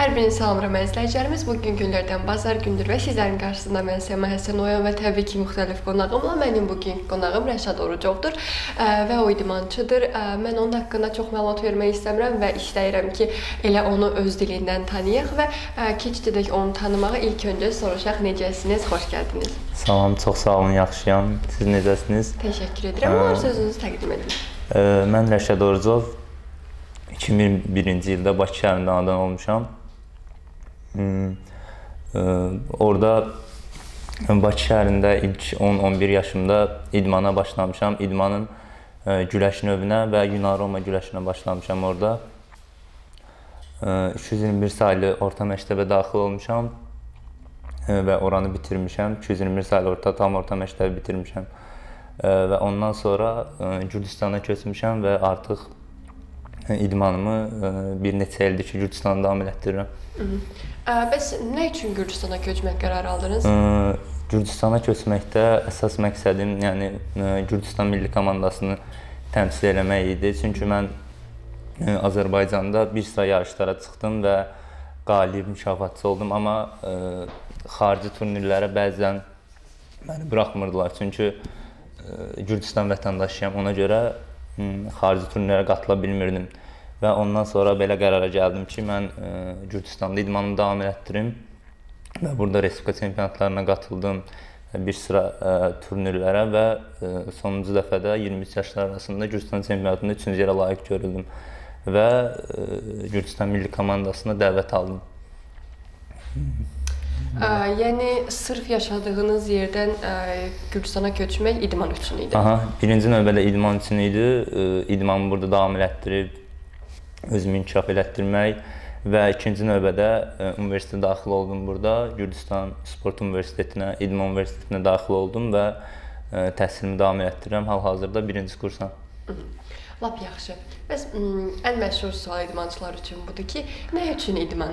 Hər birini salamlayıram izləyicilərimiz. Bugün günlərdən bazar gündür və sizlərin qarşısında mən Səma Həsənoyan və təbii ki, müxtəlif qonağımla mənim bugün qonağım Rəşad Orucovdur və o idmançıdır. Mən onun haqqında çox məlumat vermək istəmirəm və istəyirəm ki, elə onu öz dilindən tanıyaq və keçdək onu tanımağa ilk öncə soruşaq necəsiniz, xoş gəldiniz. Salam, çox sağ olun, yaxşıyam. Siz necəsiniz? Təşəkkür edirəm. Var sözünüzü təqdim edin. Mən Rəşad Orucov. 2001-ci ildə Bakı şəhərində anadan olmuşam. Orada Bakı şəhərində ilk 10-11 yaşımda idmana başlamışam. İdmanın güləş növünə və Yunan-Roma güləşinə başlamışam orada. 221 saylı orta məktəbə daxil olmuşam və oranı bitirmişəm. 221 saylı tam orta məktəbi bitirmişəm. Və ondan sonra Gürcüstana köçmüşəm və artıq idmanımı bir neçə ildir ki, Gürcüstanda davam elətdirirəm. Bəs nə üçün Gürcüstana köçmək qərarı aldınız? Gürcüstana köçməkdə əsas məqsədim, yəni Gürcüstan milli komandasını təmsil eləmək idi. Çünki mən Azərbaycanda bir sıra yarışlara çıxdım və qalib mükafatçı oldum. Amma xarici turnirlərə bəzən məni buraxmırdılar. Çünki Gürcüstan vətəndaşıyam, ona görə xarici turnirlərə qatıla bilmirdim. Və ondan sonra belə qərara gəldim ki, mən Gürcüstanda idmanımı davam elətdirim və burada Respublika çempionatlarına qatıldım bir sıra turnirlərə və sonuncu dəfədə 23 yaşlar arasında Gürcüstan çempionatında 3-cü yerə layiq görüldüm və Gürcüstan milli komandasına dəvət aldım. Yəni, sırf yaşadığınız yerdən Gürcüstana köçmək idman üçün idi? Birinci növbədə idman üçün idi. İdmanı burada davam elətdirib, özümü inkişaf elətdirmək və ikinci növbədə universitetə daxil oldum burada. Gürcüstan Sport Universitetinə, İdman Universitetinə daxil oldum və təhsilimi davam elətdirirəm. Hal-hazırda birinci kursam. Lap yaxşı. Bəs ən məşhur sual idmançılar üçün budur ki, nə üçün idman?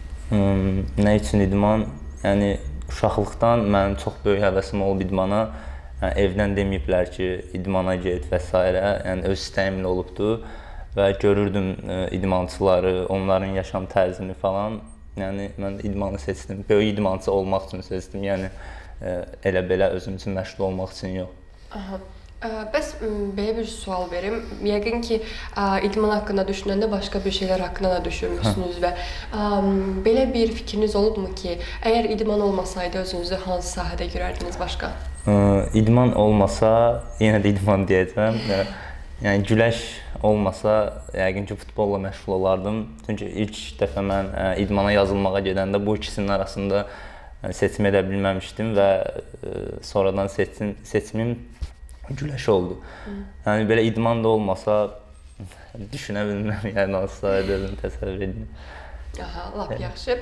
Nə üçün idman? Yəni, uşaqlıqdan mənim çox böyük həvəsim olub idmana. Evdən deməyiblər ki, idmana get və s. Yəni, öz istəyimlə olubdur və görürdüm idmançıları, onların yaşam tərzini falan. Yəni, mən idmanı seçdim. Böyük idmançı olmaq üçün seçdim. Yəni, elə-belə özüm üçün məşğul olmaq üçün yox. Bəs belə bir sual verim. Yəqin ki, idman haqqında düşünəndə başqa bir şeylər haqqında da düşünmüşsünüz və belə bir fikriniz olubmu ki, əgər idman olmasaydı özünüzü hansı sahədə görərdiniz başqa? İdman olmasa, yenə də idman deyəcəm. Yəni, güləş olmasa, yəqin ki, futbolla məşğul olardım. Çünki ilk dəfə mən idmana yazılmağa gedəndə bu ikisinin arasında seçim edə bilməmişdim və sonradan seçimim güləş oldu. Yəni, belə idman da olmasa, düşünə bilməm, yəni, hansısa edirdim, təsəvvür edin. Lap yaxşı.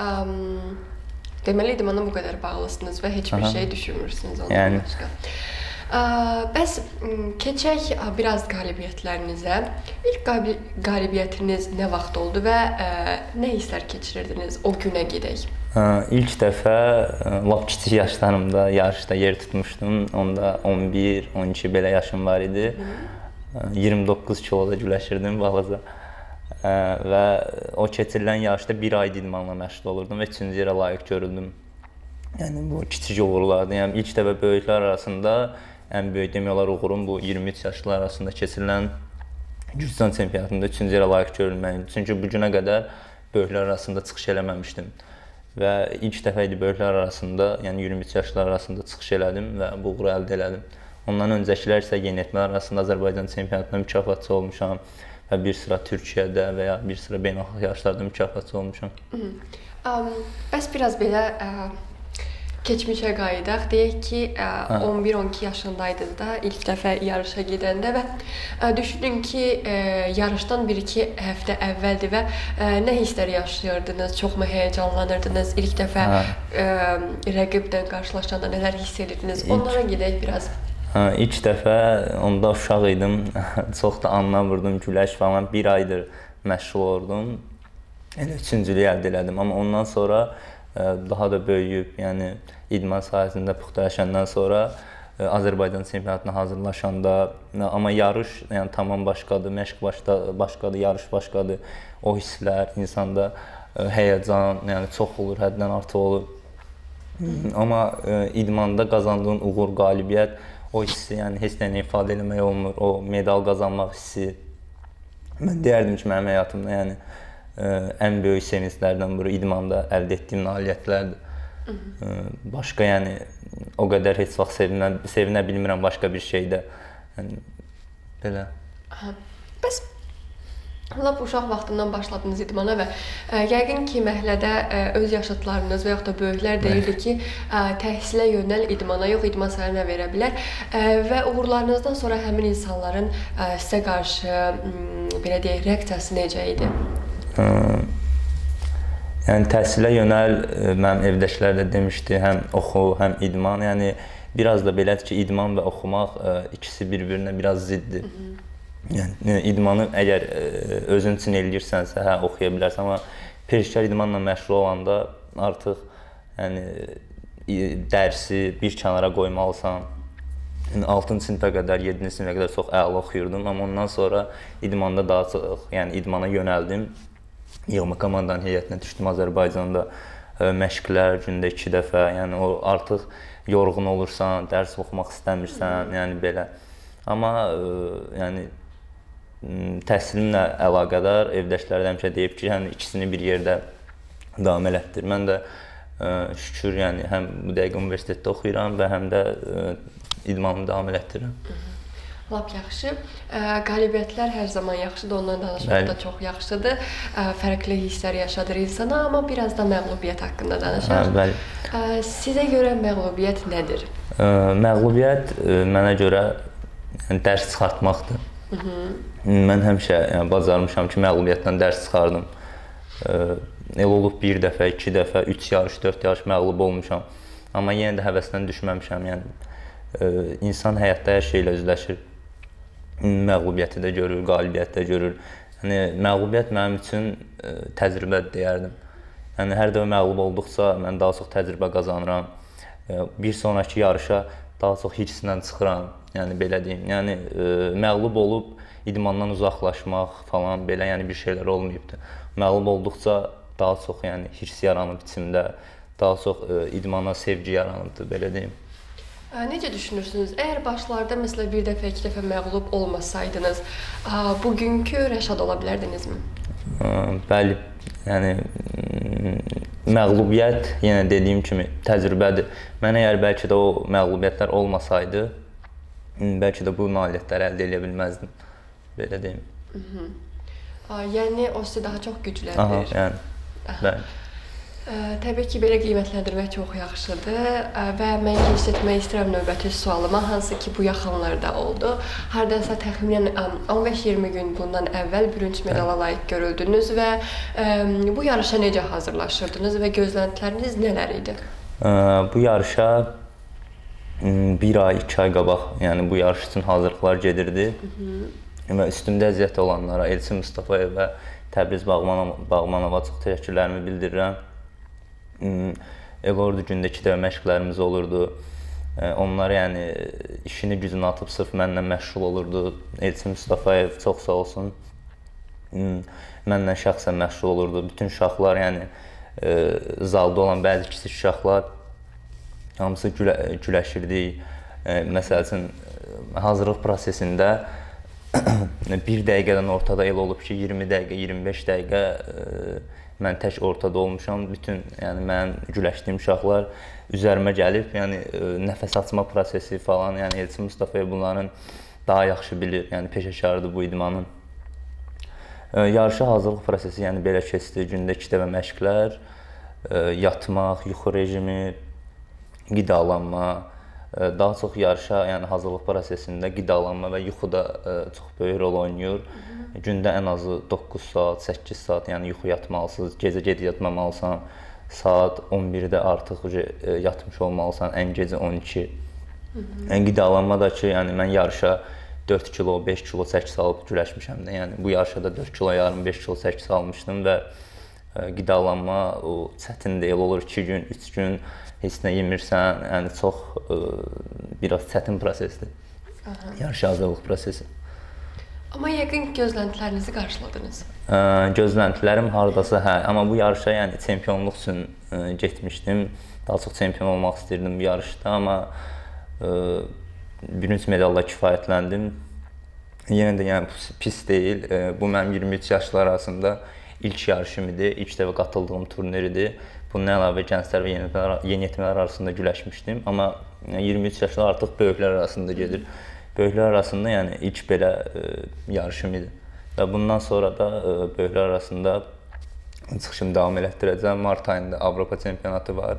Deməli, idmana bu qədər bağlısınız və heç bir şey düşünmürsünüz ondan başqa. Bəs keçək biraz qalibiyyətlərinizə. İlk qalibiyyətiniz nə vaxt oldu və nə hisslər keçirirdiniz o günə gedək? İlk dəfə lap kiçik yaşlarımda yarışda yer tutmuşdum. Onda 11-12 belə yaşım var idi. 29 kiloda güləşirdim balaca. Və o keçirilən yarışda bir ay idmanla məşğul olurdum və 3-cü yerə layiq görüldüm. Yəni, bu kiçik uğurlardı. Yəni, ilk dəfə böyüklər arasında ən böyük demək olar uğurum bu 23 yaşlar arasında keçirilən Gürcüstan çempionatında 3-cü yerə layiq görülməkdir. Çünki bu günə qədər böyüklər arasında çıxış eləməmişdim. Və ilk dəfə idi böyüklər arasında, yəni 23 yaşlar arasında çıxış elədim və bu uğuru əldə elədim. Ondan öncəkilər isə yeniyetmələr arasında Azərbaycan çempionatında mükafatçı olmuşam və bir sıra Türkiyədə və ya bir sıra beynəlxalq yarışlarda mükafatçı olmuşam. Bəs biraz belə keçmişə qayıdaq. Deyək ki, 11-12 yaşındaydınız da ilk dəfə yarışa gedəndə və düşünün ki, yarışdan 1-2 həftə əvvəldir və nə hisslər yaşayırdınız, çoxmu həyəcanlanırdınız, ilk dəfə rəqiblə qarşılaşanda nələr hiss edirdiniz, onlara gedək biraz. İlk dəfə onda uşaq idim, çox da anlamırdım, güləş falan, bir aydır məşğul olurdum, elə üçüncülüyü əldə elədim, amma ondan sonra daha da böyüyüb, yəni idman sahəsində puxtalaşandan sonra Azərbaycan çempionatına hazırlaşanda, amma yarış yəni tamam başqadır, məşq başqadır, yarış başqadır, o hisslər insanda həyəcan, yəni çox olur, həddən artıq olur. Amma idmanda qazandığın uğur, qalibiyyət, o hissi, yəni heç nə ifadə eləmək olmur. O medal qazanmaq hissi. Mən deyərdim ki, mənim həyatımda yəni ən böyük sevinclərdən biri idmanda əldə etdiyim nailiyyətlərdir. Başqa yəni o qədər heç vaxt sevinə bilmirəm başqa bir şeydə. Yəni belə. Bəs lap uşaq vaxtından başladınız idmana və yəqin ki, məhəllədə öz yaşıdlarınız və yaxud da böyüklər deyirdi ki, təhsilə yönəl idmana, yox idman sənə nə verə bilər və uğurlarınızdan sonra həmin insanların sizə qarşı belə deyək, reaksiyası necə idi? Yəni təhsilə yönəl mənim evdəkilər də demişdi, həm oxu, həm idman. Yəni biraz da belədir ki, idman və oxumaq ikisi bir-birinə biraz ziddir. Yəni idmanı əgər özün üçün eləyirsənsə, hə oxuya bilərsən, amma peşəkar idmanla məşğul olanda artıq yəni dərsi bir kənara qoymalısan. 6-cı sinifə qədər, 7-ci sinifə qədər çox əla oxuyurdum, amma ondan sonra idmanda daha çox, yəni idmana yönəldim. Yığma komandanın heyətinə düşdüm Azərbaycanda, məşqlər gündə 2 dəfə, yəni o artıq yorğun olursan, dərs oxumaq istəmirsən, yəni belə. Amma yəni təhsilimlə əlaqədar evdəkilər də həmişə deyib ki, yəni ikisini bir yerdə davam elətdir. Mən də şükür, yəni həm bu dəqiqə universitetdə oxuyuram və həm də idmanımı davam elətdirirəm. Lap yaxşı. Qalibiyyətlər hər zaman yaxşıdır, ondan danışmaq da çox yaxşıdır. Fərqli hisslər yaşadır insana, amma biraz da məğlubiyyət haqqında danışaq. Bəli. Sizə görə məğlubiyyət nədir? Məğlubiyyət mənə görə dərs çıxartmaqdır. Mən həmişə bacarmışam ki, məğlubiyyətdən dərs çıxardım. El olub 1 dəfə, 2 dəfə, 3 yarış, 4 yarış məğlub olmuşam. Amma yenə də həvəsdən düşməmişəm. Yəni insan həyatda hər şeylə üzləşir. Məğlubiyyəti də görür, qalibiyyəti də görür. Yəni məğlubiyyət mənim üçün təcrübə deyərdim. Yəni hər dəfə məğlub olduqca mən daha çox təcrübə qazanıram. Bir sonraki yarışa daha çox hirslə çıxıram. Yəni belə deyim. Yəni məğlub olub idmandan uzaqlaşmaq falan belə yəni bir şeylər olmayıbdı. Məğlub olduqca daha çox yəni hirs yaranıb içimdə, daha çox idmana sevgi yaranıbdı, belə deyim. Necə düşünürsünüz? Əgər başlarda məsələn bir dəfə, 2 dəfə məğlub olmasaydınız, bugünkü Rəşad ola bilərdinizmi? Bəli. Yəni məğlubiyyət, yenə dediyim kimi təcrübədir. Mən əgər bəlkə də o məğlubiyyətlər olmasaydı, bəlkə də bu nailiyyətləri əldə edə bilməzdim. Belə deyim. Yəni o sizi daha çox gücləndirir. Yəni bəli. Təbii ki, belə qiymətləndirmək çox yaxşıdır və mən keç etmək istəyirəm növbəti sualıma, hansı ki, bu yaxınlarda oldu. Hardasa təxminən 15-20 gün bundan əvvəl bürünc medala layiq görüldünüz və bu yarışa necə hazırlaşırdınız və gözləntiləriniz nələr idi? Bu yarışa 1 ay, 2 ay qabaq, yəni bu yarış üçün hazırlıqlar gedirdi. Və üstümdə əziyyət olanlara, Elçin Mustafayev və Təbriz Bağmanova çox təşəkkürlərimi bildirirəm. Elordu gündə 2 dəfə məşqlərimiz olurdu. Onlar yəni işini gücünü atıb sırf mənlə məşğul olurdu. Elçin Mustafayev çox sağ olsun. Mənlə şəxsən məşğul olurdu. Bütün uşaqlar yəni zalda olan bəzi kiçik uşaqlar hamısı güləşirdik. Məsəl üçün hazırlıq prosesində 1 dəqiqədən ortada el olub ki, 20 dəqiqə, 25 dəqiqə mən tək ortada olmuşam. Bütün yəni mənim güləşdiyim uşaqlar üzərimə gəlib, yəni nəfəs açma prosesi falan, yəni Elçin Mustafayev bunların daha yaxşı bilir. Yəni peşəkardır bu idmanın. Yarışa hazırlıq prosesi yəni belə keçdi. Gündə 2 dəfə məşqlər, yatmaq, yuxu rejimi, qidalanma. Daha çox yarışa, yəni hazırlıq prosesində qidalanma və yuxu da çox böyük rol oynayır. Gündə ən azı 9 saat, 8 saat yəni yuxu yatmalısınız, gecə yatmamalısan. Saat 11-də artıq yatmış olmalısan, ən gecə 12. Qidalanma da ki, yəni mən yarışa 4 kilo, 5 kilo çəki salıb güləşmişəm də. Yəni bu yarışa da 4 kilo yarım, 5 kilo çəki salmışdım və qidalanma o çətin deyil, olur 2 gün, 3 gün heç nə yemirsən, yəni çox biraz çətin prosesdir. Yarışa hazırlıq prosesi. Amma yəqin gözləntilərinizi qarşıladınız. Gözləntilərim hardasa hə, amma bu yarışa yəni çempionluq üçün getmişdim. Daha çox çempion olmaq istirdim bu yarışda, amma bürünc medalla kifayətləndim. Yenə də yəni pis deyil. Bu mənim 23 yaşlar arasında ilk yarışım idi, ilk dəfə qatıldığım turnir idi. Bundan əlavə gənclər və yeniyetmələr arasında güləşmişdim, amma 23 yaşlar artıq böyüklər arasında gedir. Böyüklər arasında yəni ilk belə yarışım idi. Və bundan sonra da böyüklər arasında çıxışımı davam elətdirəcəm. Mart ayında Avropa çempionatı var.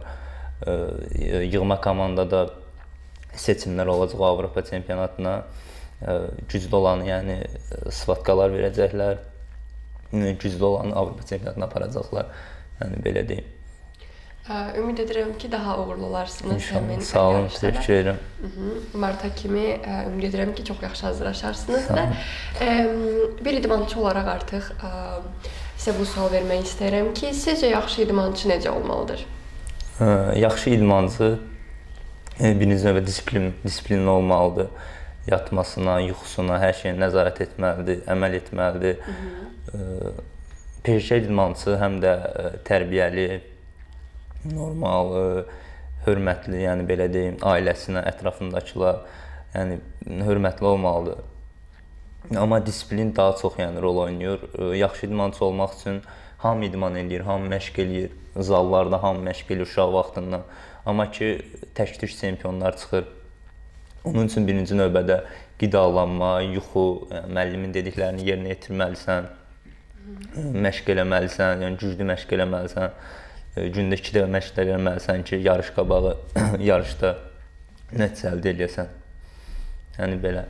Yığma komandada seçimlər olacaq Avropa çempionatına. Güclü olanı, yəni svatkalar verəcəklər. Güclü olanı Avropa çempionatına aparacaqlar. Yəni belə deyim. Ümid edirəm ki, daha uğurlu olarsınız həmin sağ olun, təşəkkür edirəm. Marta kimi ümid edirəm ki, çox yaxşı hazırlaşarsınız və bir idmançı olaraq artıq sizə bu sual vermək istəyirəm ki, sizcə yaxşı idmançı necə olmalıdır? Yaxşı idmançı birinci növbədə disiplinli olmalıdır. Yatmasına, yuxusuna, hər şeyə nəzarət etməlidir, əməl etməlidir. Peşəkar idmançı həm də tərbiyəli, normal, hörmətli, yəni belə deyim, ailəsinə, ətrafındakılar, yəni hörmətli olmalıdır. Amma disiplin daha çox yəni rol oynayır. Yaxşı idmançı olmaq üçün hamı idman eləyir, hamı məşq eləyir. Zallarda hamı məşq eləyir uşaq vaxtından. Amma ki, tək-tük çempionlar çıxır. Onun üçün birinci növbədə qidalanma, yuxu, yəni müəllimin dediklərini yerinə yetirməlisən, məşq eləməlisən, yəni güclü məşq eləməlisən. Gündə 2 dəfə məşq eləməlisən ki, yarış qabağı yarışda nəticə əldə edəsən. Yəni belə.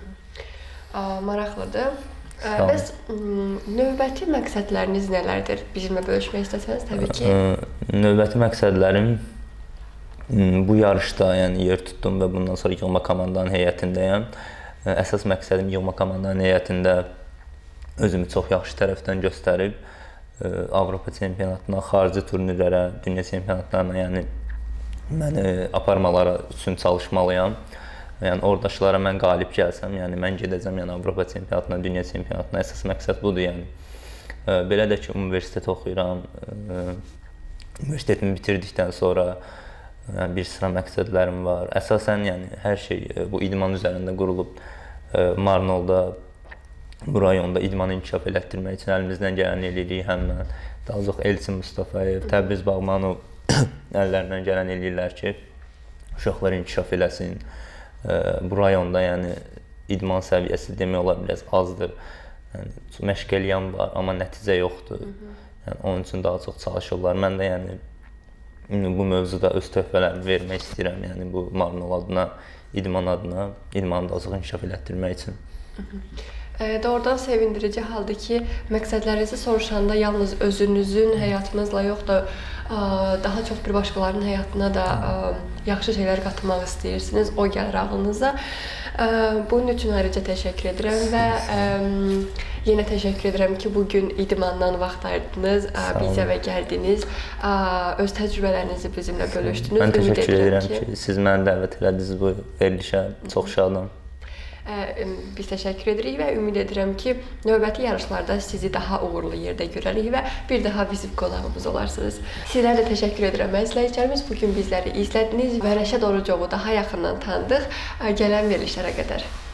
Maraqlıdır. Bəs növbəti məqsədləriniz nələrdir? Bizimlə bölüşmək istəsəniz, təbii ki. Növbəti məqsədlərim bu yarışda yəni yer tutdum və bundan sonra yığma komandanın heyətindəyəm. Əsas məqsədim yığma komandanın heyətində özümü çox yaxşı tərəfdən göstərib Avropa çempionatına, xarici turnirlərə, dünya çempionatlarına yəni məni aparmaları üçün çalışmalıyam. Yəni oradakılara mən qalib gəlsəm, yəni mən gedəcəm yəni Avropa çempionatına, dünya çempionatına. Əsas məqsəd budur yəni. Belə də ki, universitet oxuyuram. Universitetimi bitirdikdən sonra bir sıra məqsədlərim var. Əsasən yəni hər şey bu idman üzərində qurulub. Marnolda, bu rayonda idmanı inkişaf elətdirmək üçün əlimizdən gələni eləyirik. Həm mən, daha çox Elçin Mustafayev, Təbriz Bağmanov əllərindən gələn eləyirlər ki, uşaqlar inkişaf eləsin. Bu rayonda yəni idman səviyyəsi demək olar biraz azdır. Yəni məşq eləyən var, amma nəticə yoxdur. Yəni onun üçün daha çox çalışırlar. Mən də yəni bu mövzuda öz töhfələrimi vermək istəyirəm. Yəni bu Marnol adına, idman adına, idmanı daha çox inkişaf elətdirmək üçün. Doğrudan sevindirici haldır ki, məqsədlərinizi soruşanda yalnız özünüzün həyatınızla yox da daha çox bir başqalarının həyatına da yaxşı şeylər qatmaq istəyirsiniz, o gəlir ağlınıza. Bunun üçün ayrıca təşəkkür edirəm və yenə təşəkkür edirəm ki, bugün idmandan vaxt ayırdınız, bizə və gəldiniz, öz təcrübələrinizi bizimlə bölüşdünüz. Mən təşəkkür edirəm ki, siz məni dəvət elədiniz bu verilişə, çox şadam. Biz təşəkkür edirik və ümid edirəm ki, növbəti yarışlarda sizi daha uğurlu yerdə görərik və bir daha bizim qonağımız olarsınız. Sizlərə də təşəkkür edirəm izləyicilərimiz. Bugün bizləri izlədiniz və Rəşad Orucovu daha yaxından tanıdıq gələn verilişlərə qədər.